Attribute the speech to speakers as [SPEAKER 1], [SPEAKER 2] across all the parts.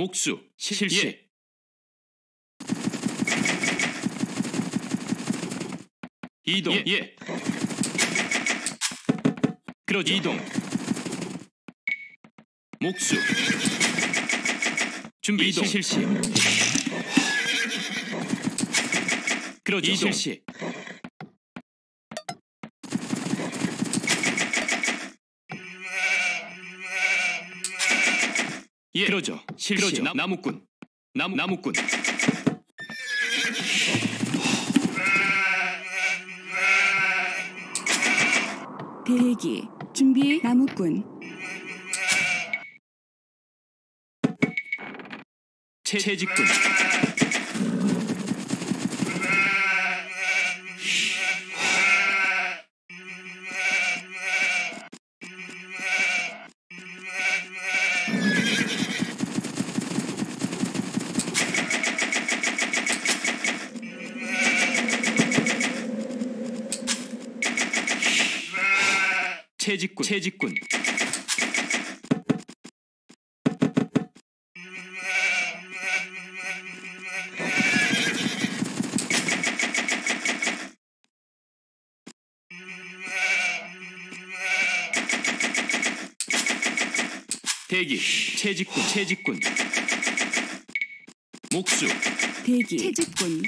[SPEAKER 1] 목수 실시. 이동. 예. 그러죠. 이동. 목수 준비. 이동. 실시. 그러죠. 이동. 실시. 예. 그러죠. 실시. 그러죠. 나무꾼. 나무꾼.
[SPEAKER 2] 대기. 준비. 나무꾼.
[SPEAKER 1] 채직꾼. 채직꾼. 대기. 채직꾼. 목수.
[SPEAKER 2] 대기. 채직꾼.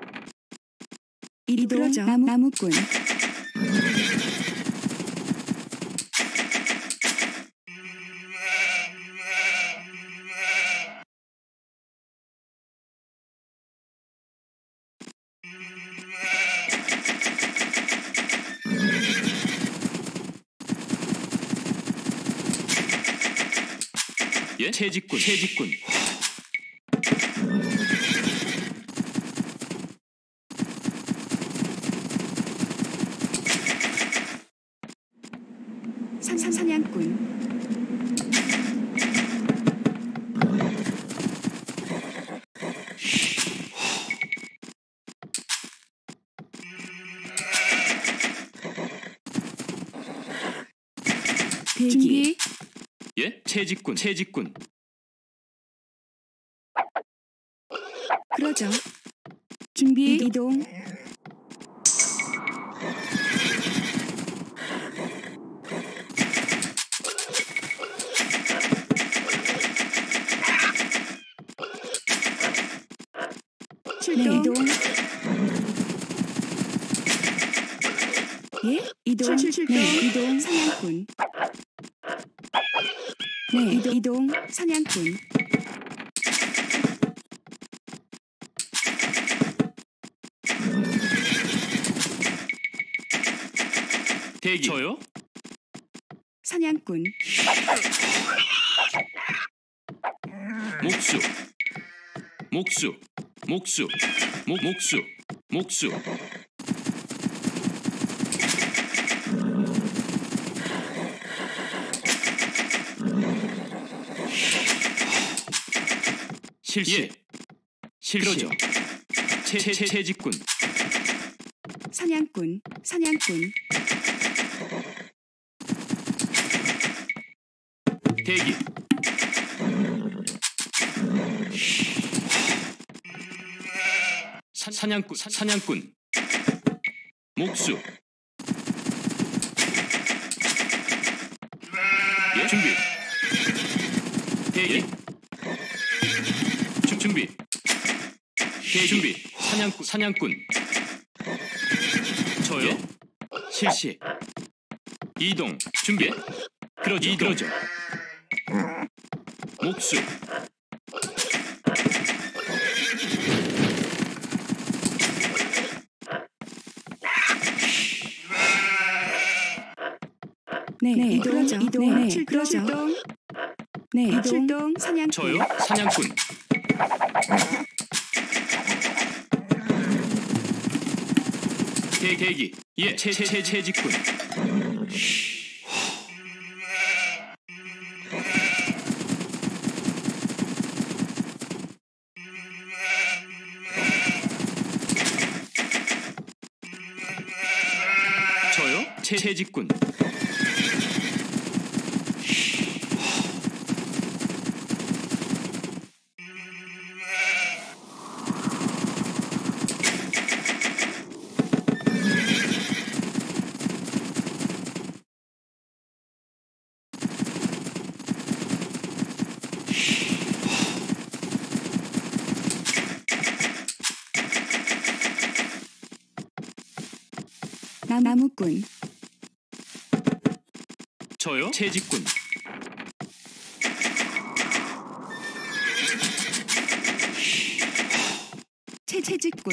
[SPEAKER 2] 이동. 나무꾼.
[SPEAKER 1] 예? 채직꾼.
[SPEAKER 2] 사냥꾼. 대기.
[SPEAKER 1] 예? 채직꾼.
[SPEAKER 2] 그러죠. 준비. 이동. 출동. 이동. 예? 이동. 출동. 네, 이동. 사냥꾼. 네, 이동. 사냥꾼.
[SPEAKER 1] 대기. 저요?
[SPEAKER 2] 사냥꾼.
[SPEAKER 1] 목수. 실시. 예. 그러죠. 채직꾼.
[SPEAKER 2] 사냥꾼.
[SPEAKER 1] 대기. 사냥꾼. 목수. 예, 준비. 대기. 준비. 준비. 사냥꾼. 저요? 예? 실시. 이동. 준비. 그러죠. 목수.
[SPEAKER 2] 네, 이동. 네, 출동. 네, 출동. 사냥꾼.
[SPEAKER 1] 저요? 사냥꾼. 대기. 예, 채직꾼. 저요? 채직꾼.
[SPEAKER 2] 나무꾼.
[SPEAKER 1] 저요? 채직꾼.
[SPEAKER 2] 채직꾼.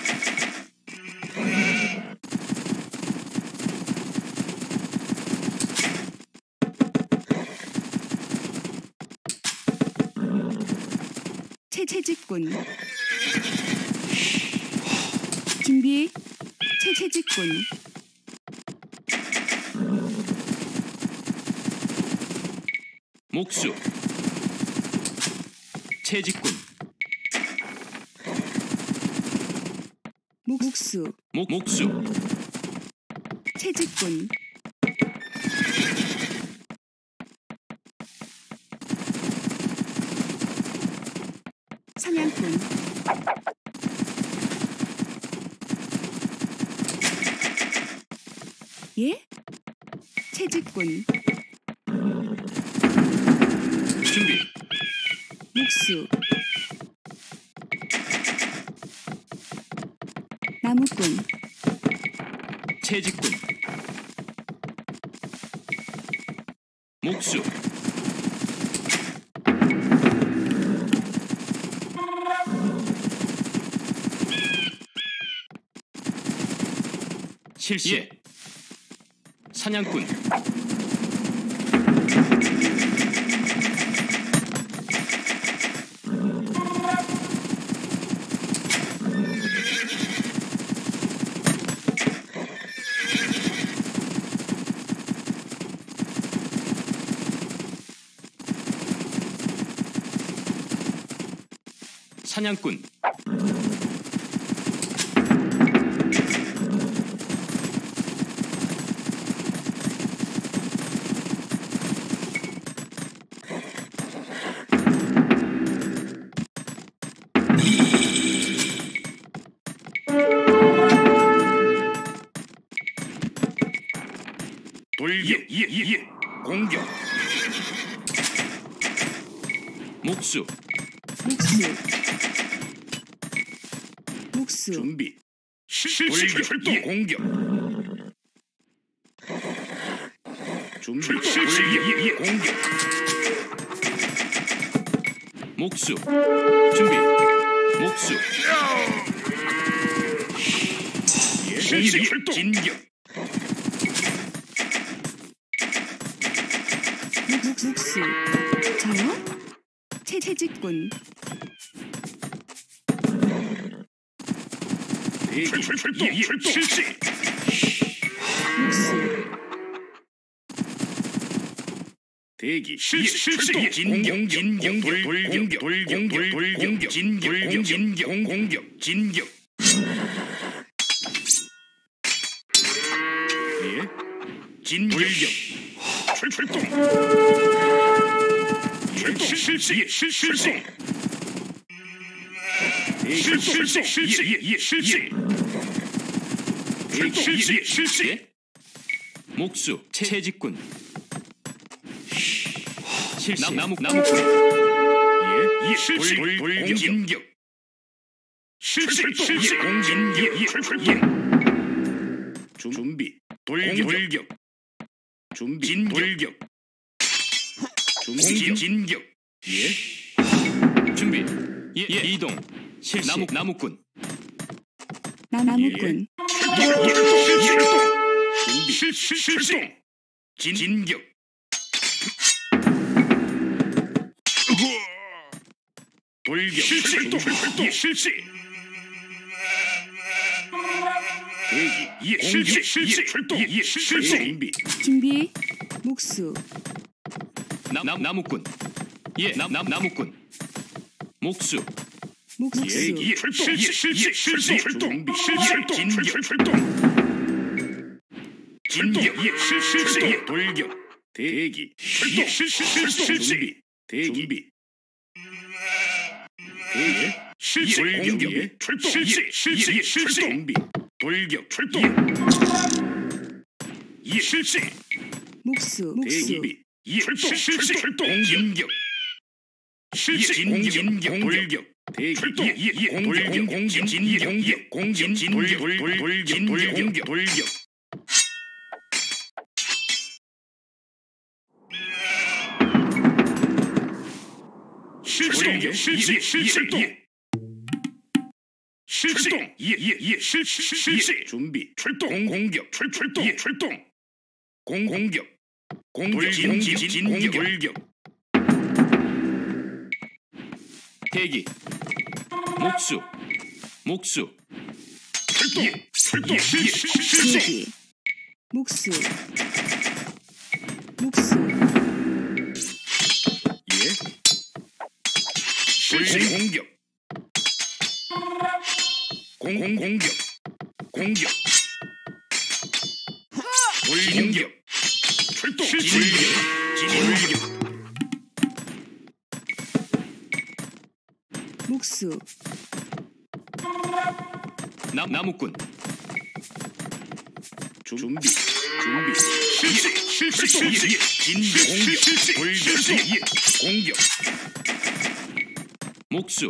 [SPEAKER 2] 채직꾼. 준비. 채직꾼.
[SPEAKER 1] 목수. 채직꾼.
[SPEAKER 2] 목수.
[SPEAKER 1] 목수.
[SPEAKER 2] 채직꾼. 사냥꾼. 예? 채직꾼.
[SPEAKER 1] 준비.
[SPEAKER 2] 목수. 나무꾼.
[SPEAKER 1] 채직꾼. 목수. 실시. 예. 사냥꾼. 사냥꾼. 돌격. 공격. 목수.
[SPEAKER 2] 목수.
[SPEAKER 1] 준비. 돌격. 공격. 준비. 돌격. 공격. 목수. 준비. 목수. 진격.
[SPEAKER 2] 목수. 저요? 채직꾼.
[SPEAKER 1] 실시.
[SPEAKER 2] 목수.
[SPEAKER 1] 대기. 실시. 진격. 돌격. 진격. 예. 진격. 출동. 실시. 실시. 목수. 채직꾼. 실시. 나무꾼. 예. 실시. 진격. 실시. 진격. 준비. 돌격. 준비. 돌격. 진격. 예. 준비. 예. 이동. 실시. 나무꾼.
[SPEAKER 2] 나무꾼.
[SPEAKER 1] 준비. 실시. 진격. 돌격. 실시. 대기. 실시. 출동. 준비.
[SPEAKER 2] 준비. 목수.
[SPEAKER 1] 나무꾼. 예. 나무꾼. 목수.
[SPEAKER 2] 목수.
[SPEAKER 1] 실시. 준비. 진격. 진격. 돌격. 대기. 실시. 대기. 실시. 공격. 실시. 준비. 돌격. 출동. 실시.
[SPEAKER 2] 목수.
[SPEAKER 1] 대기. 실시. 공격. 실시. 진격. 돌격. 대기. 공격. 진격. 돌격. 출동 실시 준비 출동 공격 출동 공격 진격 대기 목수 출동 실시
[SPEAKER 2] 대기 목수
[SPEAKER 1] 공격 출동 진격
[SPEAKER 2] 목수
[SPEAKER 1] 나무꾼 준비 실시 공격 목수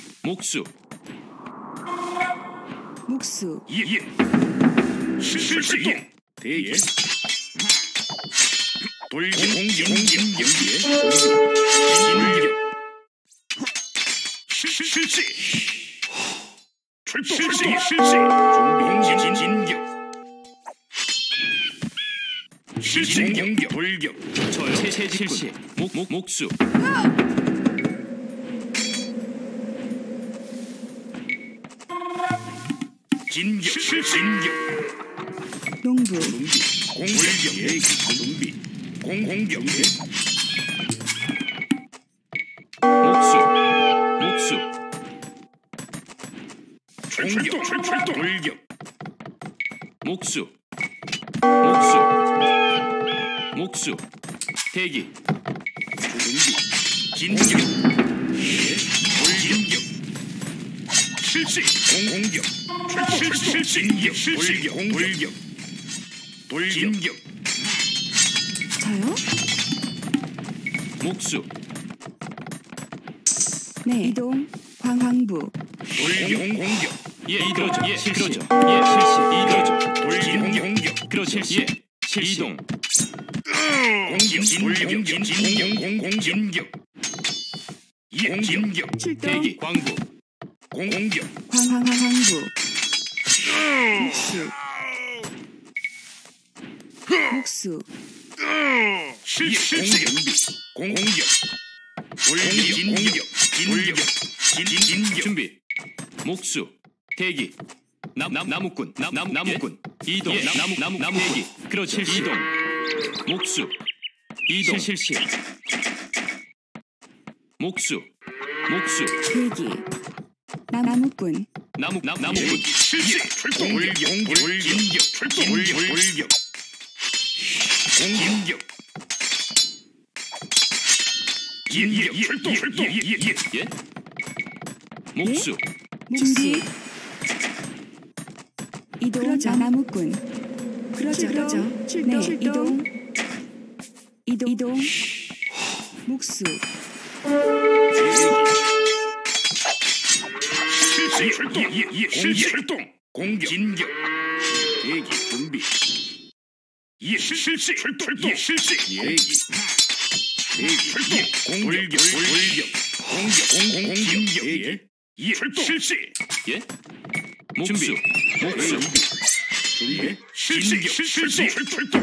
[SPEAKER 1] 실시 대기 공격 실시 출동 실시 진격 실시 공격 돌격 저요 실시 목수 진격
[SPEAKER 2] 농부
[SPEAKER 1] 공격 목수 출동 돌격 목수 대기 준비 진격 실시 공격 실시 돌격
[SPEAKER 2] 저요?
[SPEAKER 1] 목수
[SPEAKER 2] 네 이동 광부
[SPEAKER 1] 공격 실시 돌격 그렇죠 실시 이동 공격
[SPEAKER 2] 출동
[SPEAKER 1] 대기 광부 공격
[SPEAKER 2] 광부 목수
[SPEAKER 1] 실시 공격 진격 준비 목수 대기 나무꾼 이동 나무 대기 그렇지 이동 목수 이동 실시 목수
[SPEAKER 2] 대기 나무꾼
[SPEAKER 1] 실시 출동 돌격 공격 출동 예 목수
[SPEAKER 2] 준비 이동 그러자. 나무꾼 그러죠 출동 이동 목수
[SPEAKER 1] 실시 출동 공격 진격 대기 준비 실시 출동 실시 대기 돌격 공격 출동 실시 예 목수 준비 실시 출동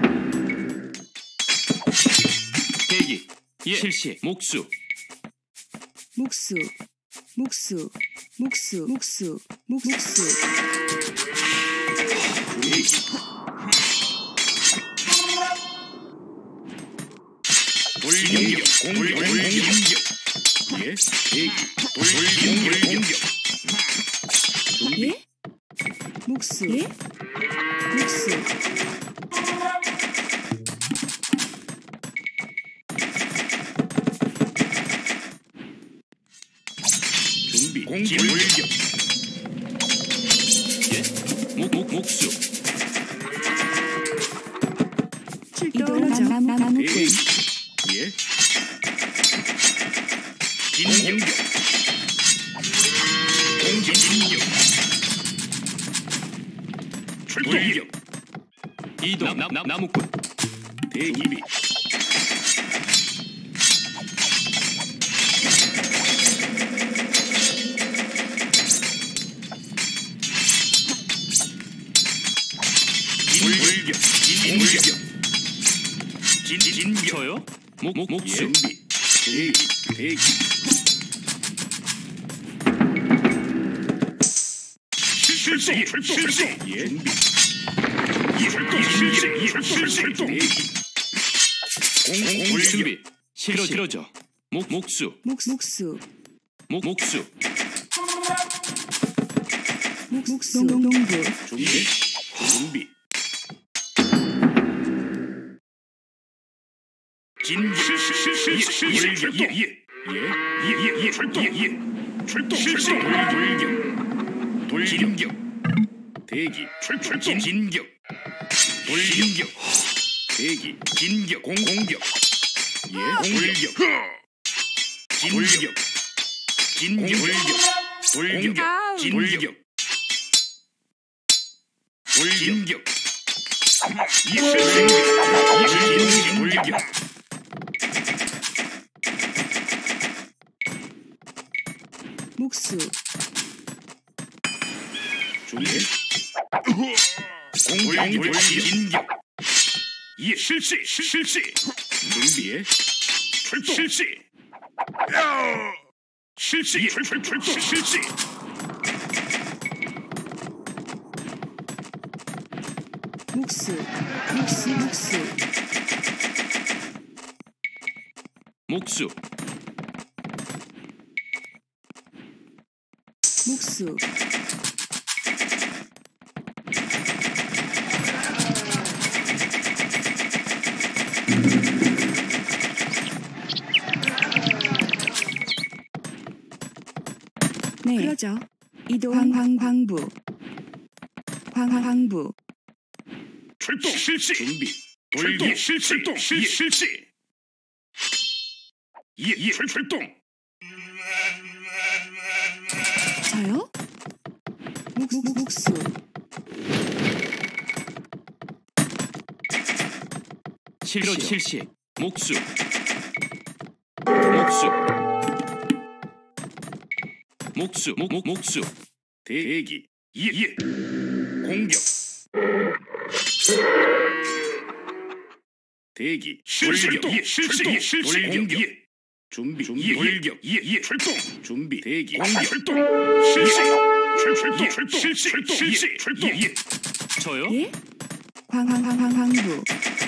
[SPEAKER 1] 대기 실시 목수 공격 예 대기 돌격
[SPEAKER 2] 예? 목수
[SPEAKER 1] 준비 돌격 예 목수
[SPEAKER 2] 출동 나무꾼
[SPEAKER 1] 예 진격 출동 이동 나무꾼 대기 돌격 진격 저요? 목수 준비 대기 출동 출동 공 준비 실어져 목수
[SPEAKER 2] 목수 농부
[SPEAKER 1] 준비 돌격 대기 진격 돌격 대기 진격 공격 돌격 진격 돌격 진격
[SPEAKER 2] 목수
[SPEAKER 1] 준비 공격 진격 실시 준비해 출동 실시
[SPEAKER 2] 목수 네 그러죠. 이동 광부
[SPEAKER 1] 출동 실시 준비 돌격 출동 출동
[SPEAKER 2] 저요? 목수
[SPEAKER 1] 실시 목수 대기 공격 대기 실시 공격 준비 돌격 출동 준비 대기 공격 출동 실시 저요?
[SPEAKER 2] 예? 광부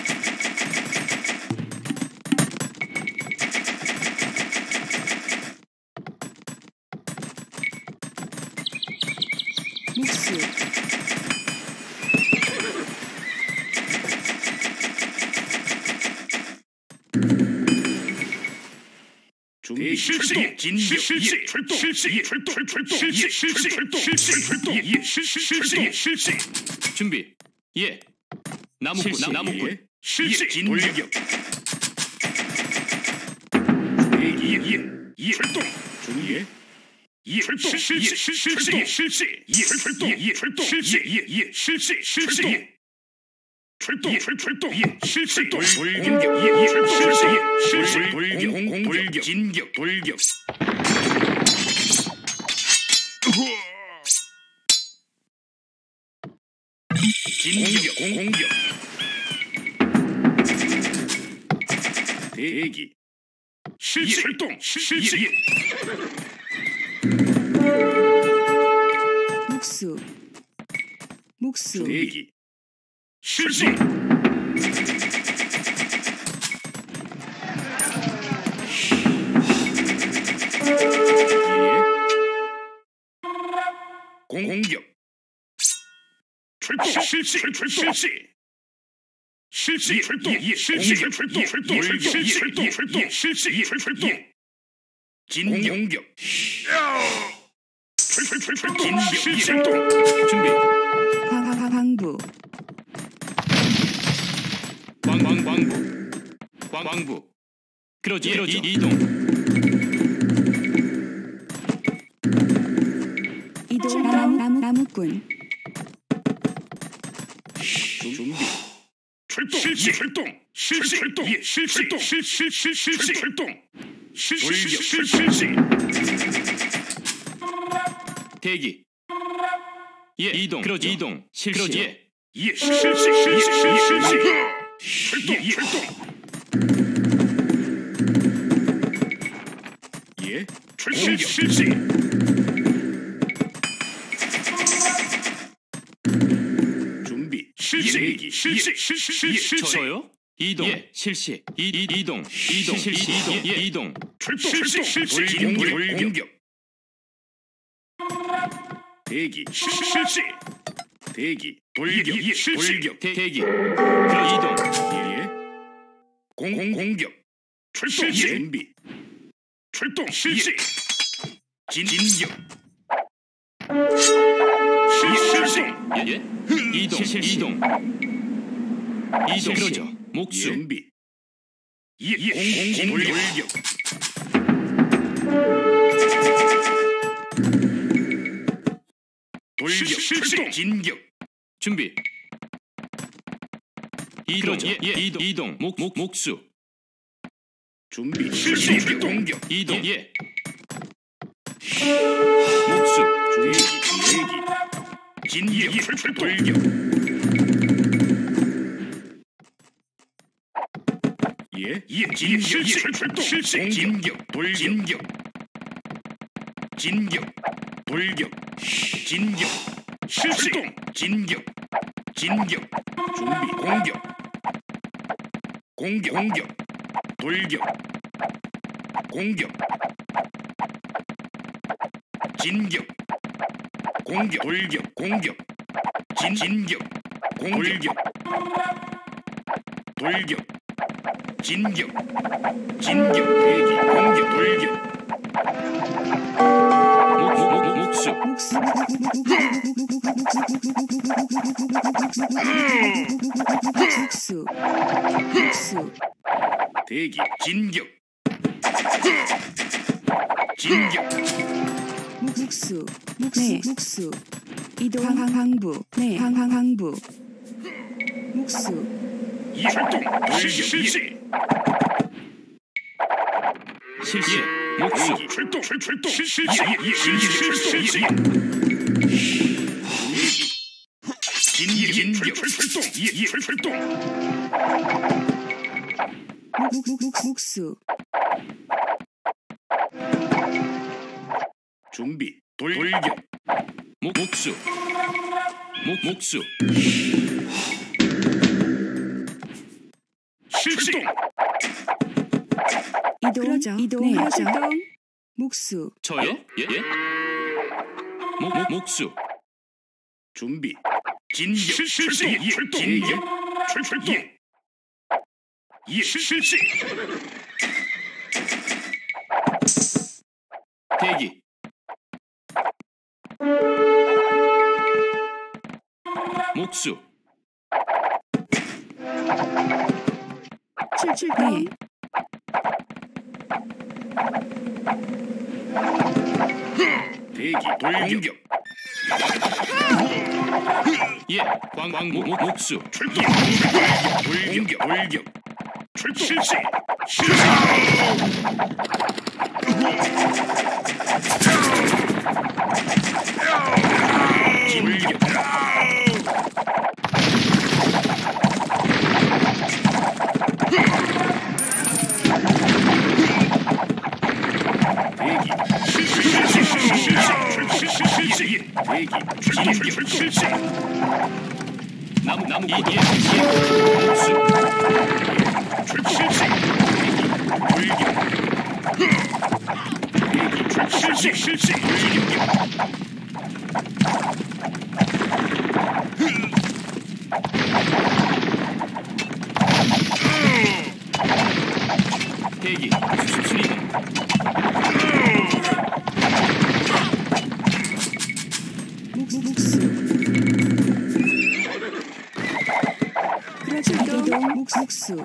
[SPEAKER 2] 목수
[SPEAKER 1] 준비 실시 진격 출동 실시 준비 예 나무꾼 실시 진격 출동 준비 출동 실시 돌격 진격 돌격 공격 대기 출동 실시
[SPEAKER 2] 목수
[SPEAKER 1] 대기 실시 공격 출동 실시 출동 진공격 출동 준비
[SPEAKER 2] 광부
[SPEAKER 1] 광부 그러지 이동
[SPEAKER 2] 나무꾼
[SPEAKER 1] 준비 출동 실시 대기 예 이동 그러지 이동 실시 예, 실시. 출동. 예, 실시. 준비. 실시. 저요? 이동. 예, 실시. 이동. 실시. 이동. 출동. 공격. 대기. 실시. 대기. 돌격. 돌격. 대기. 이동. 예. 공격. 출동. 준비. 출동. 실시. 진격. 실시. 예. 이동. 그러죠. 목수. 준비. 돌격. 출동. 진격. 준비. 이동. 목수. 준비. 실시. 공격. 이동. 예. 목수. 준비. 진격. 돌격. 예. 실시. 진격. 돌격. 진격. 돌격. 진격. 실시. 진격. 준비. 공격. 돌격. 공격. 진격. 돌격. 진격. 돌격. 진격. 대기. 공격. 돌격. 목수. 대기. 진격.
[SPEAKER 2] 목수. 이동. 항부. 네. 항부. 목수.
[SPEAKER 1] 출동. 실시. 목수. 출동. 실시. 진격. 출동.
[SPEAKER 2] 목수.
[SPEAKER 1] 준비. 돌격. 목수. 출동.
[SPEAKER 2] 이동. 목수.
[SPEAKER 1] 저요? 예. 목수. 준비. 진격. 출동. 예. 실시. 대기. 목수.
[SPEAKER 2] 출동.
[SPEAKER 1] 대기. 돌격. 예. 목수. 출동. 돌격. 출동. 실시. 진격. 대기. 실시. 나무. 목수. 실시. 돌격. 실시. 대기. 수리공.
[SPEAKER 2] 목수.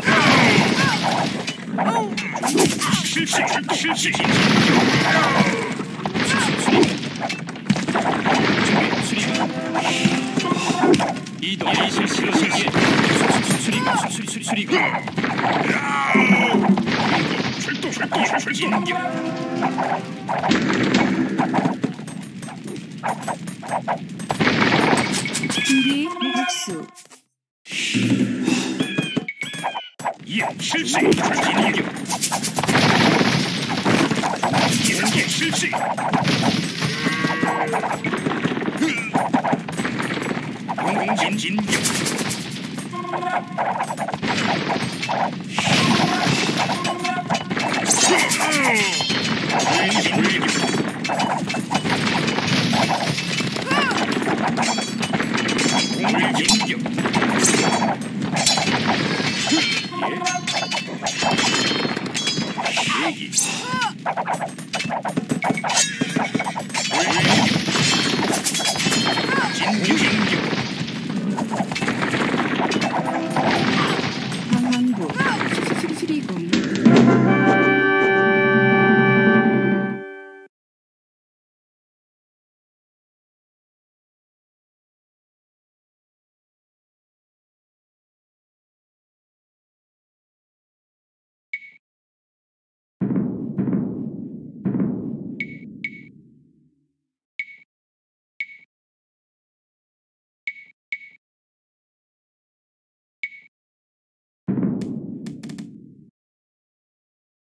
[SPEAKER 1] 실시. 이동. 수리공. 출동. 진격.
[SPEAKER 2] 준비. 목수. 목수
[SPEAKER 1] 예, 실시. 진격. 예, 실시. 공진 진격. 공진 진격.